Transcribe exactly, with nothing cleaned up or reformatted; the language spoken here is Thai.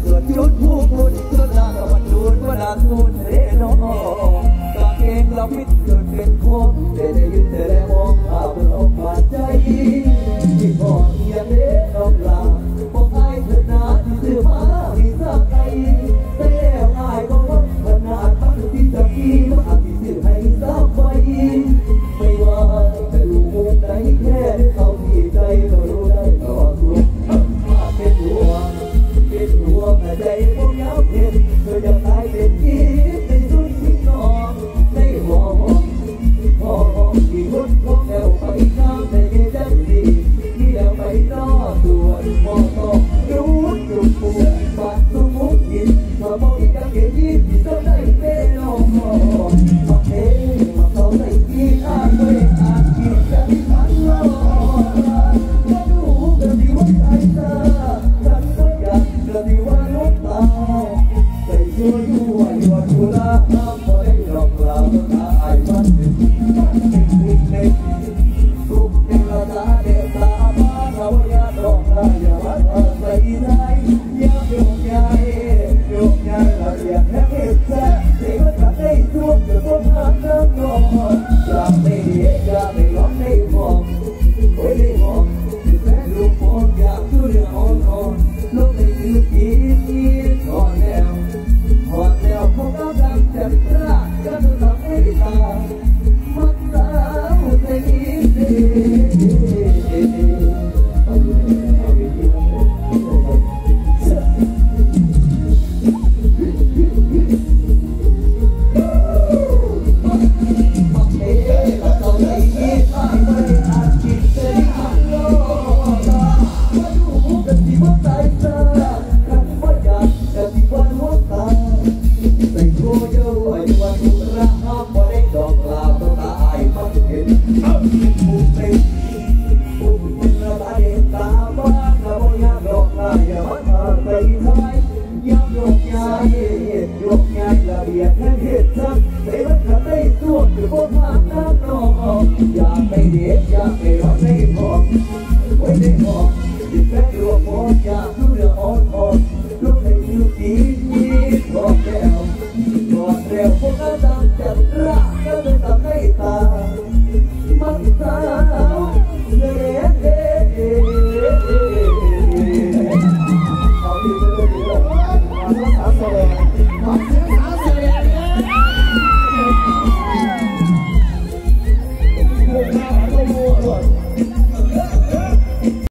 ส่วนจุดผู้คุณส่วนหน้าตะวันดูนว่านาสูนเรนองกางเกงเราพิษจนเป็นโคมเดี๋ยวได้ยินแต่มองภาพมันออกมาใจที่พอเทียนเด็กน้องลาบอกไอ้เถิดนาที่ซื้อมาที่สักไอ้แต่แล้วไอ้ก็ว่าขนาดทั้งที่จะกี้มาที่ซื้อให้สักไว้ไม่ว่าจะดูมุมไหนแค่ได้เข้าที่ใจก็รู้ได้ต่อสู้มาเป็นห่วงเป็นห่วงใจพวกเราเห็นเธอจะตายเป็นที่